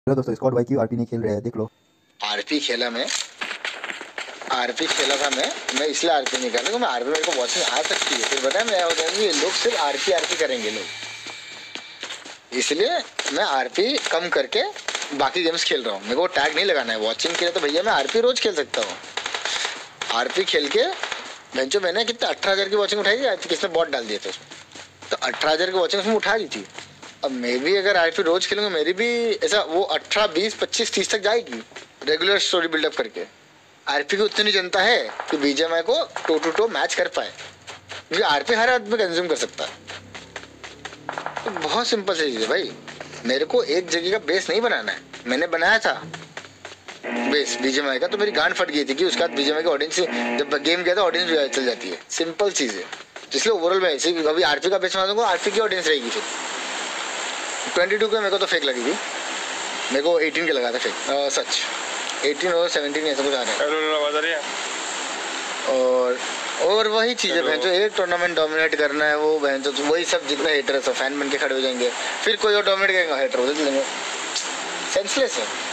Hello दोस्तों, squad Y Q RP नहीं खेल रहे हैं, देख लो। आरपी खेला था मैं इसलिए आरपी नहीं कर रहा, मैं आरपी मेरे को वॉचिंग आ सकती है, फिर बताया मैं हो जाएंगे ये लोग सिर्फ आरपी करेंगे लोग, इसलिए मैं आरपी कम करके बाकी गेम्स खेल रहा हूँ। मेरे को टैग नहीं लगाना है वॉचिंग के लिए, तो भैया मैं आरपी रोज खेल सकता हूँ। आरपी खेल के बेंचो मैंने कितने 18,000 की वॉचिंग उठाई थी, किसने बॉट डाल दिए थे उसमें, तो 18,000 की वॉचिंग उसमें उठा दी थी। अब मैं भी अगर आरपी रोज खेलूंगा, मेरी भी ऐसा वो 18, 20, 25, 30 तक जाएगी रेगुलर स्टोरी बिल्डअप करके। आरपी की उतनी जनता है कि बीजेएमआई को टो टू टो मैच कर पाए, क्योंकि आरपी हर आदमी कंज्यूम कर सकता है। तो बहुत सिंपल सी चीज़ है भाई, मेरे को एक जगह का बेस नहीं बनाना है। मैंने बनाया था बेस बीजेएमआई का, तो मेरी गांड फट गई थी कि उसके बाद बीजेएमआई की ऑडियंस, जब गेम गया था ऑडियंस भी चल जाती है, सिंपल चीज़ है। इसलिए ओवरऑल मैं ऐसे अभी आरपी का बेस बना दूंगा, आरपी की ऑडियंस रहेगी। फिर 22 के मेरे को तो फेक लगी थी, मेरे को 18 के लगा था फेक, सच 18 और 17 ऐसा कुछ आ रहा है। और वही चीज़ है जो एक टूर्नामेंट डोमिनेट करना है, वो बहन तो वही सब जितने हेटर है सब फैन बन के खड़े हो जाएंगे, फिर कोई और डोमिनेट करेगा हेटर हो जाएंगे, सेंसलेस है।